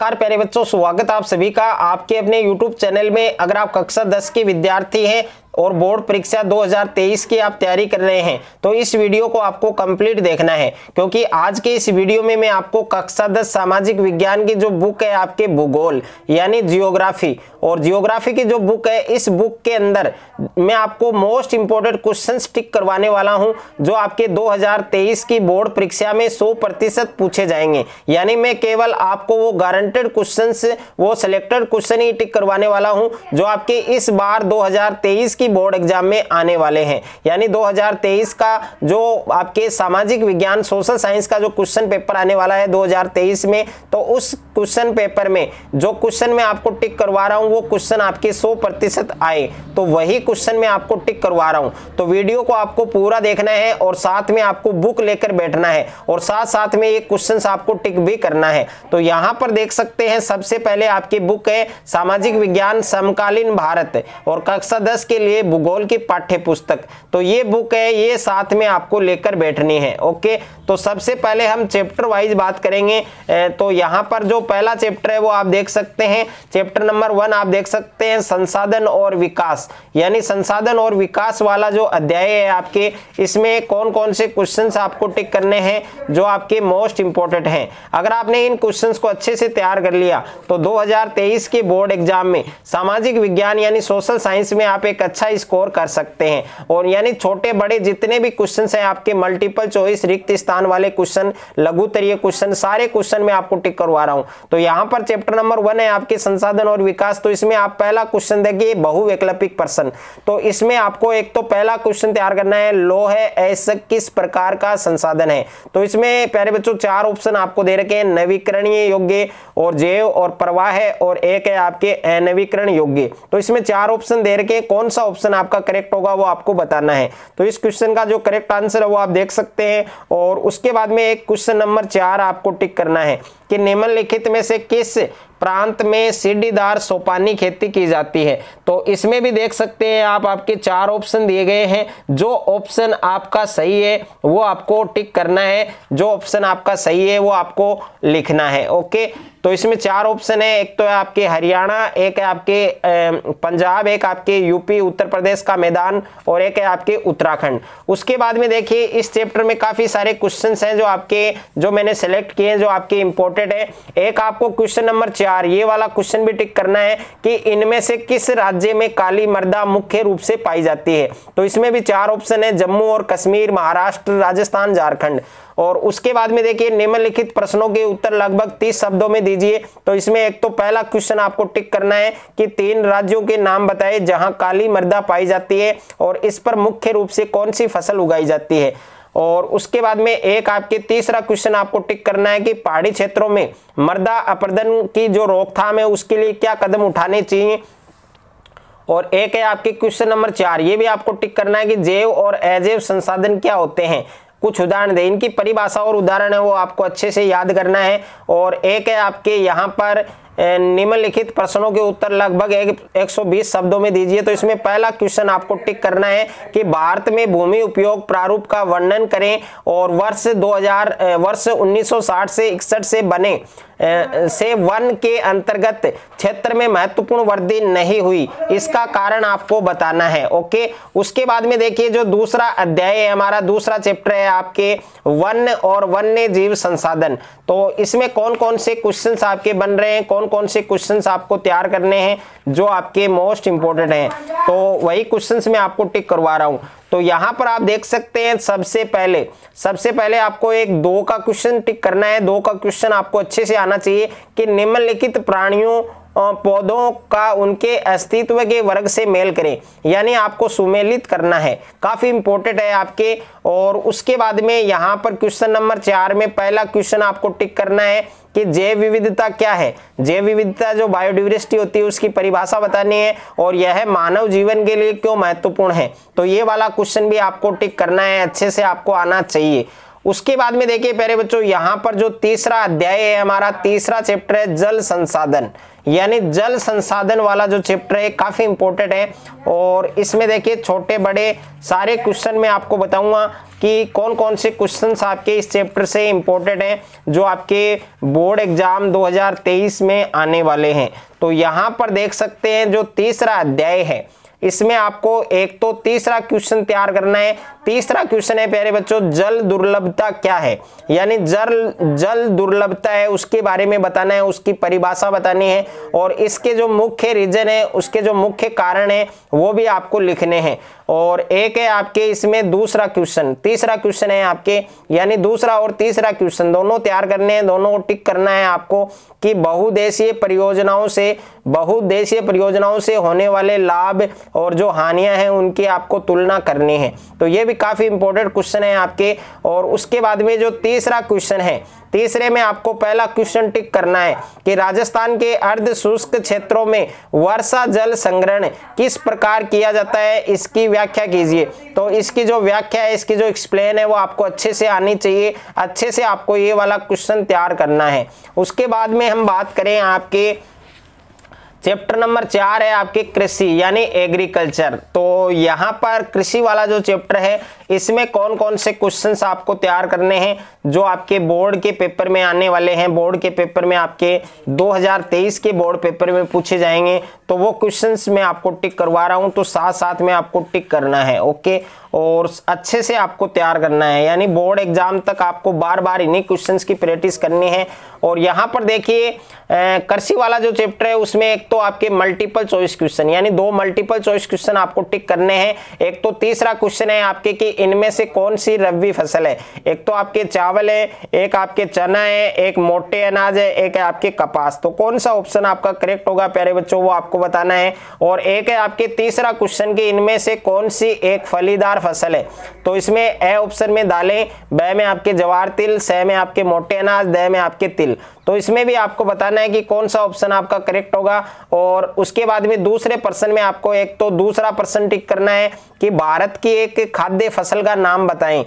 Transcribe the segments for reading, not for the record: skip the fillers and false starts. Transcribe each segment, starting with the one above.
नमस्कार प्यारे बच्चों, स्वागत आप सभी का आपके अपने YouTube चैनल में। अगर आप कक्षा 10 के विद्यार्थी हैं और बोर्ड परीक्षा 2023 की आप तैयारी कर रहे हैं तो इस वीडियो को आपको कंप्लीट देखना है, क्योंकि आज के इस वीडियो में मैं आपको कक्षा 10 सामाजिक विज्ञान की जो बुक है आपके भूगोल यानी जियोग्राफी और जियोग्राफी की जो बुक है, इस बुक के अंदर मैं आपको मोस्ट इंपोर्टेंट क्वेश्चंस टिक करवाने वाला हूं जो आपके 2023 की बोर्ड परीक्षा में 100% पूछे जाएंगे। यानी मैं केवल आपको वो गारंटेड क्वेश्चंस, वो सिलेक्टेड क्वेश्चन ही टिक करवाने वाला हूं जो आपके इस बार 2023 की बोर्ड एग्जाम में आने वाले हैं। यानी 2023 का जो आपके सामाजिक विज्ञान सोशल साइंस का जो क्वेश्चन पेपर आने वाला है 2023 में, तो उस क्वेश्चन पेपर में जो क्वेश्चन मैं आपको टिक करवा रहा हूं वो क्वेश्चन आपके 100% आए, तो वही क्वेश्चन मैं आपको टिक करवा रहा हूं। तो वीडियो को आपको पूरा देखना है और साथ में आपको बुक लेकर बैठना है और साथ साथ में ये क्वेश्चंस आपको टिक भी करना है। तो यहां पर देख सकते हैं, सबसे पहले आपकी बुक है सामाजिक विज्ञान समकालीन भारत और कक्षा 10 के लिए भूगोल की पाठ्य पुस्तक। तो ये बुक है, ये साथ में आपको लेकर बैठनी है। ओके, तो सबसे पहले हम चैप्टर वाइज बात करेंगे। तो यहाँ पर जो पहला चैप्टर है वो आप देख सकते हैं, चैप्टर नंबर 1 आप देख सकते हैं, संसाधन और विकास। यानी संसाधन और विकास वाला जो अध्याय है आपके, इसमें कौन कौन से क्वेश्चंस आपको टिक करने हैं जो आपके मोस्ट इंपोर्टेंट हैं। अगर आपने इन क्वेश्चंस को अच्छे से तैयार कर लिया तो 2023 के बोर्ड एग्जाम में सामाजिक विज्ञान यानी सोशल साइंस में आप एक अच्छा स्कोर कर सकते हैं। और यानी छोटे बड़े जितने भी क्वेश्चंस हैं आपके, मल्टीपल चॉइस, रिक्त स्थान वाले क्वेश्चन, लघुत्तरीय क्वेश्चन, सारे क्वेश्चन मैं आपको टिक करवा रहा हूं। तो यहां पर चैप्टर नंबर 1 है आपके संसाधन और विकास। तो इसमें आप पहला क्वेश्चन देखिए, बहुवैकल्पिक प्रश्न। तो इसमें आपको एक तो पहला क्वेश्चन तैयार करना है, लौह ऐसा किस प्रकार का संसाधन है। तो इसमें प्यारे बच्चों 4 ऑप्शन आपको दे रखे हैं, नवीकरणीय योग्य और जैव और प्रवाह है और एक है आपके अनवीकरण योग्य। तो इसमें 4 ऑप्शन दे रखे हैं, कौन सा ऑप्शन आपका करेक्ट होगा वो आपको बताना है। तो इस क्वेश्चन का जो करेक्ट आंसर है वो आप देख सकते हैं। और उसके बाद में एक क्वेश्चन नंबर 4 आपको टिक करना है कि निम्नलिखित में से किस प्रांत में सीढ़ीदार सोपानी खेती की जाती है। तो इसमें भी देख सकते हैं आप, आपके 4 ऑप्शन दिए गए हैं। जो ऑप्शन आपका सही है वो आपको टिक करना है, जो ऑप्शन आपका सही है वो आपको लिखना है। ओके, तो इसमें 4 ऑप्शन है, एक तो है आपके हरियाणा, एक है आपके पंजाब, एक आपके यूपी उत्तर प्रदेश का मैदान और एक है आपके उत्तराखंड। उसके बाद में देखिए इस चैप्टर में काफी सारे क्वेश्चंस हैं जो आपके, जो मैंने सेलेक्ट किए हैं जो आपके इंपॉर्टेंट है। एक आपको क्वेश्चन नंबर 4 ये वाला क्वेश्चन भी टिक करना है कि इनमें से किस राज्य में काली मृदा मुख्य रूप से पाई जाती है। तो इसमें भी 4 ऑप्शन है, जम्मू और कश्मीर, महाराष्ट्र, राजस्थान, झारखंड। और उसके बाद में देखिए निम्नलिखित प्रश्नों के उत्तर लगभग 30 शब्दों में दीजिए। तो इसमें एक तो पहला क्वेश्चन आपको टिक करना है कि 3 राज्यों के नाम बताए जहां काली मृदा पाई जाती है और इस पर मुख्य रूप से कौन सी फसल उगाई जाती है। और उसके बाद में एक आपके तीसरा क्वेश्चन आपको टिक करना है कि पहाड़ी क्षेत्रों में मृदा अपरदन की जो रोकथाम है उसके लिए क्या कदम उठाने चाहिए। और एक है आपके क्वेश्चन नंबर 4 ये भी आपको टिक करना है कि जैव और अजैव संसाधन क्या होते हैं, कुछ उदाहरण दें। इनकी परिभाषा और उदाहरण है वो आपको अच्छे से याद करना है। और एक है आपके यहाँ पर निम्नलिखित प्रश्नों के उत्तर लगभग 120 शब्दों में दीजिए। तो इसमें पहला क्वेश्चन आपको टिक करना है कि भारत में भूमि उपयोग प्रारूप का वर्णन करें और वर्ष 1960 से 61 से बने से वन के अंतर्गत क्षेत्र में महत्वपूर्ण वृद्धि नहीं हुई, इसका कारण आपको बताना है। ओके, उसके बाद में देखिए जो दूसरा अध्याय है हमारा, दूसरा चैप्टर है आपके वन और वन्य जीव संसाधन। तो इसमें कौन कौन से क्वेश्चंस आपके बन रहे हैं, कौन कौन से क्वेश्चंस आपको तैयार करने हैं जो आपके मोस्ट इंपोर्टेंट हैं, तो वही क्वेश्चंस मैं आपको टिक करवा रहा हूं। तो यहां पर आप देख सकते हैं सबसे पहले आपको एक 2 का क्वेश्चन टिक करना है। 2 का क्वेश्चन आपको अच्छे से आना चाहिए कि निम्नलिखित प्राणियों पौधों का उनके अस्तित्व के वर्ग से मेल करें। यानी आपको सुमेलित करना है, काफी इंपॉर्टेंट है आपके। और उसके बाद में यहाँ पर क्वेश्चन नंबर 4 में पहला क्वेश्चन आपको टिक करना है कि जैव विविधता क्या है। जैव विविधता जो बायोडाइवर्सिटी होती है उसकी परिभाषा बतानी है और यह मानव जीवन के लिए क्यों महत्वपूर्ण है। तो ये वाला क्वेश्चन भी आपको टिक करना है, अच्छे से आपको आना चाहिए। उसके बाद में देखिए प्यारे बच्चों, यहाँ पर जो तीसरा अध्याय है हमारा, तीसरा चैप्टर है जल संसाधन, यानी जल संसाधन वाला जो चैप्टर है काफी इंपॉर्टेंट है। और इसमें देखिए छोटे बड़े सारे क्वेश्चन मैं आपको बताऊंगा कि कौन कौन से क्वेश्चंस आपके इस चैप्टर से इंपॉर्टेंट हैं जो आपके बोर्ड एग्जाम 2023 में आने वाले हैं। तो यहाँ पर देख सकते हैं जो तीसरा अध्याय है, इसमें आपको एक तो तीसरा क्वेश्चन तैयार करना है। तीसरा क्वेश्चन है प्यारे बच्चों, जल दुर्लभता क्या है, यानी जल दुर्लभता है उसके बारे में बताना है, उसकी परिभाषा बतानी है और इसके जो मुख्य रीजन है, उसके जो मुख्य कारण है वो भी आपको लिखने हैं। और एक है आपके इसमें दूसरा क्वेश्चन, तीसरा क्वेश्चन है आपके, यानी दूसरा और तीसरा क्वेश्चन दोनों तैयार करने हैं, दोनों को टिक करना है आपको कि बहुउद्देशीय परियोजनाओं से होने वाले लाभ और जो हानियां हैं उनकी आपको तुलना करनी है। तो ये भी काफी इंपॉर्टेंट क्वेश्चन है आपके। और उसके बाद में जो तीसरा क्वेश्चन है, तीसरे में आपको पहला क्वेश्चन टिक करना है कि राजस्थान के अर्ध शुष्क क्षेत्रों में वर्षा जल संग्रहण किस प्रकार किया जाता है, इसकी व्याख्या कीजिए। तो इसकी जो व्याख्या है, इसकी जो एक्सप्लेन है वो आपको अच्छे से आनी चाहिए, अच्छे से आपको ये वाला क्वेश्चन तैयार करना है। उसके बाद में हम बात करें आपके चैप्टर नंबर 4 है आपके कृषि यानी एग्रीकल्चर। तो यहाँ पर कृषि वाला जो चैप्टर है इसमें कौन कौन से क्वेश्चंस आपको तैयार करने हैं जो आपके बोर्ड के पेपर में आने वाले हैं, बोर्ड के पेपर में आपके 2023 के बोर्ड पेपर में पूछे जाएंगे। तो वो क्वेश्चंस मैं आपको टिक करवा रहा हूं, तो साथ साथ में आपको टिक करना है, ओके। और अच्छे से आपको तैयार करना है, यानी बोर्ड एग्जाम तक आपको बार बार इन्हीं क्वेश्चंस की प्रैक्टिस करनी है। और यहाँ पर देखिए कृषि वाला जो चैप्टर है उसमें एक तो आपके मल्टीपल चॉइस क्वेश्चन, यानी 2 मल्टीपल चॉइस क्वेश्चन आपको टिक करने हैं। एक तो तीसरा क्वेश्चन है आपके कि इनमें से कौन सी रबी फसल है। एक तो आपके चावल है, एक आपके चना है, एक मोटे अनाज है, एक है आपके कपास। तो कौन सा ऑप्शन आपका करेक्ट होगा प्यारे बच्चों वो आपको बताना है। और एक है आपके तीसरा क्वेश्चन कि इनमें से कौन सी एक फलीदार फसल है। तो इसमें ए ऑप्शन में दालें, ब में आपके जवार तिल, स में आपके मोटे अनाज, द में आपके तिल। तो इसमें भी आपको बताना है कि कौन सा ऑप्शन आपका करेक्ट होगा। और उसके बाद में दूसरे प्रश्न में आपको एक तो दूसरा प्रश्न टिक करना है कि भारत की एक खाद्य फसल का नाम बताएं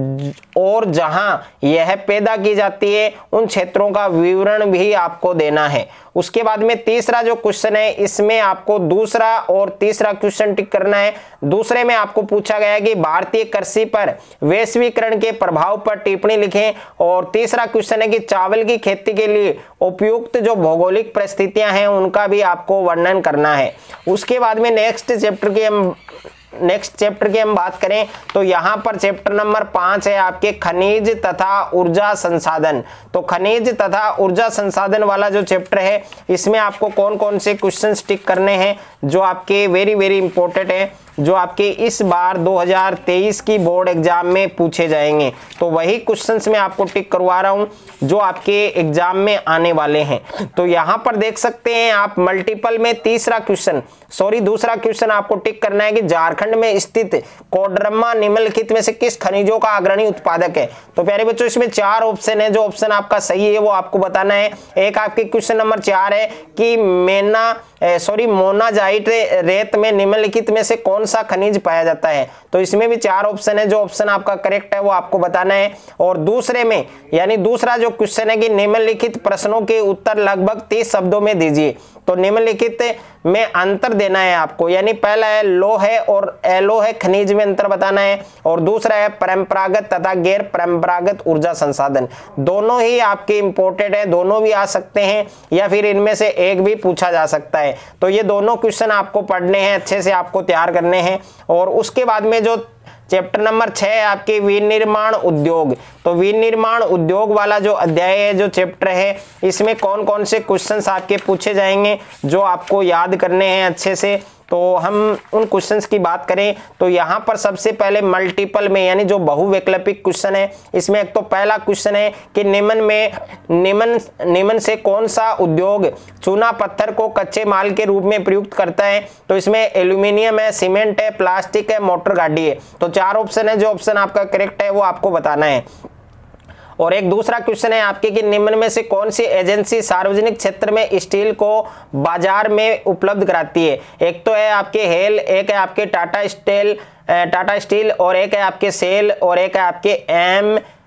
और जहां यह पैदा की जाती है उन क्षेत्रों का विवरण भी आपको देना है। उसके बाद में तीसरा जो क्वेश्चन है इसमें आपको दूसरा और तीसरा क्वेश्चन टिक करना है। दूसरे में आपको पूछा गया है कि भारतीय कृषि पर वैश्वीकरण के प्रभाव पर टिप्पणी लिखें। और तीसरा क्वेश्चन है कि चावल की खेती के लिए उपयुक्त जो भौगोलिक परिस्थितियां हैं उनका भी आपको वर्णन करना है। उसके बाद में नेक्स्ट चैप्टर की हम बात करें तो यहाँ पर चैप्टर नंबर 5 है आपके खनिज तथा ऊर्जा संसाधन। तो खनिज तथा ऊर्जा संसाधन वाला जो चैप्टर है इसमें आपको कौन कौन से क्वेश्चंस टिक करने हैं जो आपके वेरी वेरी इंपॉर्टेंट है, जो आपके इस बार 2023 की बोर्ड एग्जाम में पूछे जाएंगे। तो वही क्वेश्चंस मैं आपको टिक करवा रहा हूं जो आपके एग्जाम में आने वाले हैं। तो यहां पर देख सकते हैं आप मल्टीपल में दूसरा क्वेश्चन आपको टिक करना है कि झारखंड में स्थित कोडरमा निम्नलिखित में से किस खनिजों का अग्रणी उत्पादक है। तो प्यारे बच्चों इसमें 4 ऑप्शन है, जो ऑप्शन आपका सही है वो आपको बताना है। एक आपके क्वेश्चन नंबर 4 है कि मोनाजाइट रेत में निम्नलिखित में से कौन सा खनिज पाया जाता है। तो इसमें भी 4 ऑप्शन है, जो ऑप्शन आपका करेक्ट है वो आपको बताना है। और दूसरे में यानी दूसरा जो क्वेश्चन है कि निम्नलिखित प्रश्नों के उत्तर लगभग 30 शब्दों में दीजिए। तो निम्नलिखित में अंतर देना है आपको, यानी पहला है लोह और अलोह खनिज में अंतर बताना है। और दूसरा है परंपरागत तथा गैर परंपरागत ऊर्जा संसाधन। दोनों ही आपके इंपॉर्टेंट है, दोनों भी आ सकते हैं या फिर इनमें से एक भी पूछा जा सकता है। तो ये दोनों क्वेश्चन आपको पढ़ने हैं, अच्छे से आपको तैयार करने हैं। और उसके बाद में जो चैप्टर नंबर 6 है आपके विनिर्माण उद्योग। तो विनिर्माण उद्योग वाला जो अध्याय है, जो चैप्टर है, इसमें कौन कौन से क्वेश्चंस आपके पूछे जाएंगे जो आपको याद करने हैं अच्छे से। तो हम उन क्वेश्चंस की बात करें तो यहाँ पर सबसे पहले मल्टीपल में यानी जो बहुवैकल्पिक क्वेश्चन है, इसमें एक तो पहला क्वेश्चन है कि निम्न से कौन सा उद्योग चूना पत्थर को कच्चे माल के रूप में प्रयुक्त करता है। तो इसमें एल्यूमिनियम है, सीमेंट है, प्लास्टिक है, मोटर गाड़ी है। तो 4 ऑप्शन है, जो ऑप्शन आपका करेक्ट है वो आपको बताना है। और एक दूसरा क्वेश्चन है आपके कि निम्न में से कौन सी एजेंसी सार्वजनिक क्षेत्र में स्टील को बाजार में उपलब्ध कराती है। एक तो है आपके हेल, एक है आपके टाटा स्टील और एक है आपके सेल और एक है आपके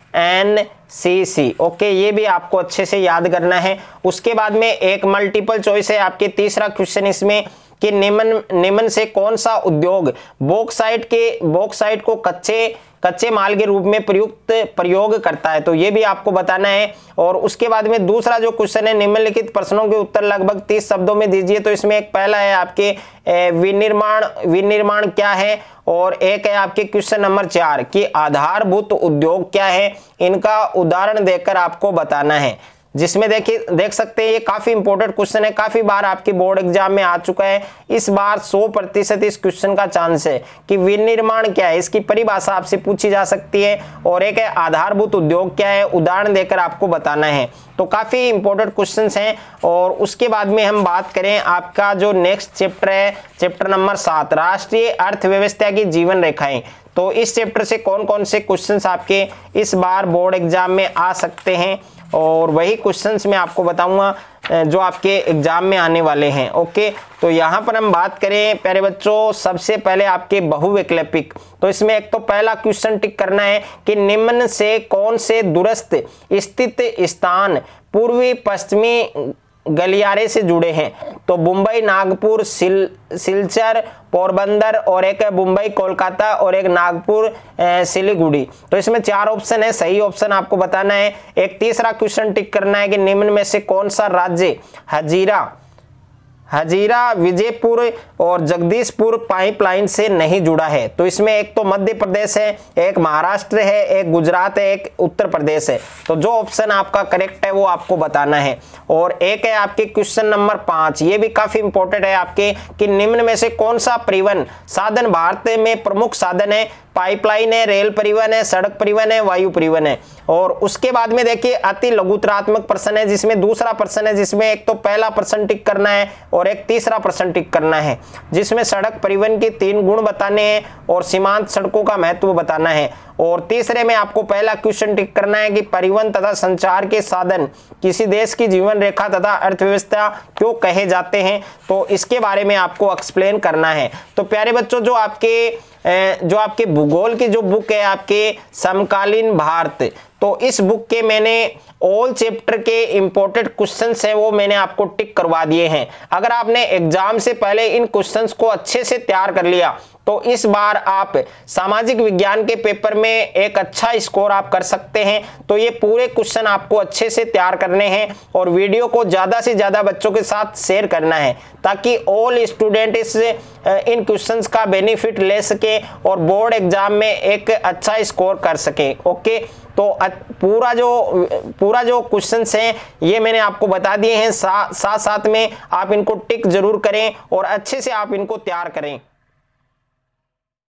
NCC। ओके, ये भी आपको अच्छे से याद करना है। उसके बाद में एक मल्टीपल चॉइस है आपके तीसरा क्वेश्चन इसमें कि निम्न से कौन सा उद्योग बॉक्साइट को कच्चे माल के रूप में प्रयोग करता है, तो ये भी आपको बताना है। और उसके बाद में दूसरा जो क्वेश्चन है, निम्नलिखित प्रश्नों के उत्तर लगभग 30 शब्दों में दीजिए। तो इसमें एक पहला है आपके विनिर्माण क्या है, और एक है आपके क्वेश्चन नंबर 4 कि आधारभूत उद्योग क्या है। इनका उदाहरण देकर आपको बताना है, जिसमें देख सकते हैं ये काफी इंपॉर्टेंट क्वेश्चन है, काफी बार आपके बोर्ड एग्जाम में आ चुका है। इस बार 100% इस क्वेश्चन का चांस है कि विनिर्माण क्या है, इसकी परिभाषा आपसे पूछी जा सकती है। और एक है आधारभूत उद्योग क्या है, उदाहरण देकर आपको बताना है। तो काफी इंपॉर्टेंट क्वेश्चंस हैं। और उसके बाद में हम बात करें आपका जो नेक्स्ट चैप्टर है, चैप्टर नंबर 7 राष्ट्रीय अर्थव्यवस्था की जीवन रेखाएं। तो इस चैप्टर से कौन कौन से क्वेश्चंस आपके इस बार बोर्ड एग्जाम में आ सकते हैं, और वही क्वेश्चंस मैं आपको बताऊंगा जो आपके एग्जाम में आने वाले हैं। ओके, तो यहाँ पर हम बात करें प्यारे बच्चों, सबसे पहले आपके बहुवैकल्पिक। तो इसमें एक तो पहला क्वेश्चन टिक करना है कि निम्न से कौन से दूरस्थ स्थित स्थान पूर्वी पश्चिमी गलियारे से जुड़े हैं। तो मुंबई, नागपुर, सिलचर, पोरबंदर, और एक है मुंबई कोलकाता, और एक नागपुर सिलीगुड़ी। तो इसमें 4 ऑप्शन है, सही ऑप्शन आपको बताना है। एक तीसरा क्वेश्चन टिक करना है कि निम्न में से कौन सा राज्य हजीरा, विजयपुर और जगदीशपुर पाइपलाइन से नहीं जुड़ा है। तो इसमें एक तो मध्य प्रदेश है, एक महाराष्ट्र है, एक गुजरात है, एक उत्तर प्रदेश है। तो जो ऑप्शन आपका करेक्ट है वो आपको बताना है। और एक है आपके क्वेश्चन नंबर 5, ये भी काफी इंपॉर्टेंट है आपके कि निम्न में से कौन सा परिवहन साधन भारत में प्रमुख साधन है। पाइपलाइन है, रेल परिवहन है, सड़क परिवहन है, वायु परिवहन है। और उसके बाद में देखिए अति लघुतरात्मक प्रश्न है, जिसमें दूसरा प्रश्न है, जिसमें एक तो पहला प्रश्न टिक करना है और एक तीसरा प्रश्न टिक करना है, जिसमें सड़क परिवहन के 3 गुण बताने हैं और सीमांत सड़कों का महत्व बताना है। और तीसरे में आपको पहला क्वेश्चन टिक करना है कि परिवहन तथा संचार के साधन किसी देश की जीवन रेखा तथा अर्थव्यवस्था क्यों कहे जाते हैं। तो इसके बारे में आपको एक्सप्लेन करना है। तो प्यारे बच्चों, जो आपके भूगोल की जो बुक है आपके समकालीन भारत, तो इस बुक के मैंने ऑल चैप्टर के इंपॉर्टेंट क्वेश्चंस हैं वो मैंने आपको टिक करवा दिए हैं। अगर आपने एग्जाम से पहले इन क्वेश्चंस को अच्छे से तैयार कर लिया तो इस बार आप सामाजिक विज्ञान के पेपर में एक अच्छा स्कोर आप कर सकते हैं। तो ये पूरे क्वेश्चन आपको अच्छे से तैयार करने हैं और वीडियो को ज्यादा से ज्यादा बच्चों के साथ शेयर करना है, ताकि ऑल स्टूडेंट इन क्वेश्चंस का बेनिफिट ले सके और बोर्ड एग्जाम में एक अच्छा स्कोर कर सके। ओके, तो पूरा जो क्वेश्चंस हैं ये मैंने आपको बता दिए हैं। साथ में आप इनको टिक जरूर करें और अच्छे से आप इनको तैयार करें।